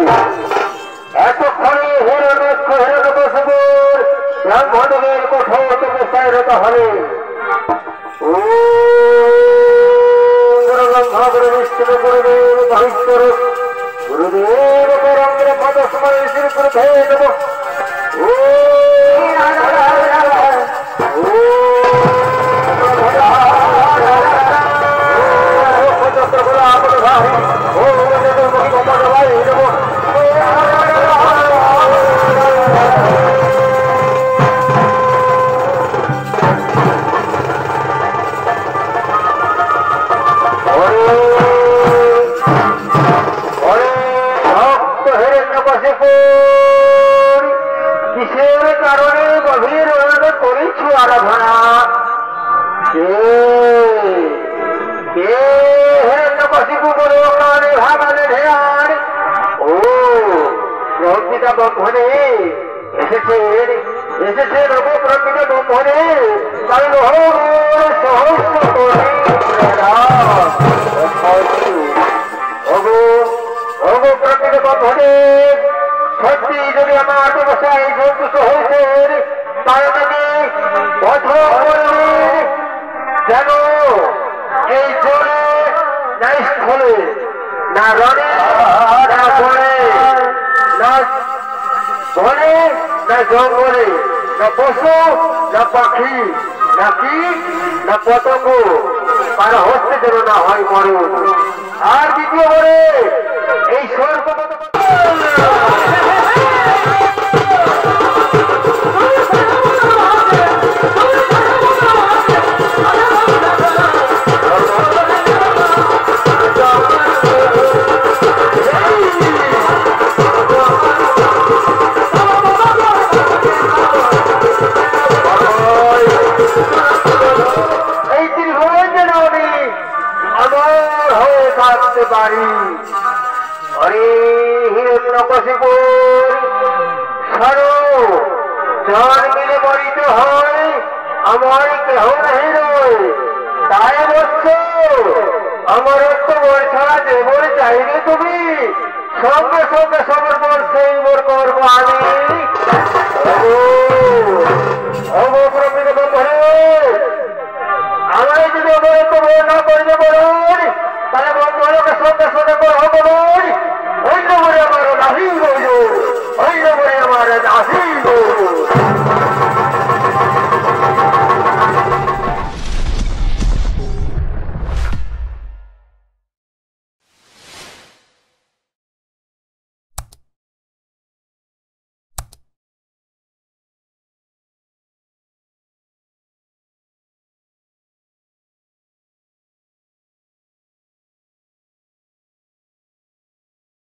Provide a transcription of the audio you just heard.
এতক্ষণে হিরণ্যক্ষ হিরণ্যকশিপুর ব্রাহ্মণের কঠোর তপস্যায় রত হবে। গুরু বিষ্ণু গুরুদেব মহেশ্বর গুরুদেব পরম ব্রহ্ম তস্মৈ শ্রী গুরুভ্যো নমঃ। কিসের কারণে গভীর অনুরোধ করেছ আরাধনা? হিরণ্যকশিপু বলে কানে ভাগালে ধ্যান। ও প্রকৃতা ব্রহ্মণে এসেছেন, এসেছেন প্রকৃত ব্রহ্মণে কারণ সহস্র করে প্রকৃত ব্রহ্মণে সত্যি যদি আমার ব্যবসায় সন্তুষ্ট হয়েছেন তাহলে যেন এই জলে না স্থলে না রণে না বনে না বনে না জঙ্গলে না পশু না পাখি না কীট না পতঙ্গ তার হস্তে যেন না হয় মরণ। আর দ্বিতীয় বলে এই স্বর্গ পারি। হরে হিরণ্যকশিপুর সরো জন মিলে মরিতে হয় আমার কেহ নাহি রয়। তাই বলছ আমার তো মোর ছাড়া যে মোর চাইবে তুমি সঙ্গে সঙ্গে সবর মোর সেই মোর করবো আমি।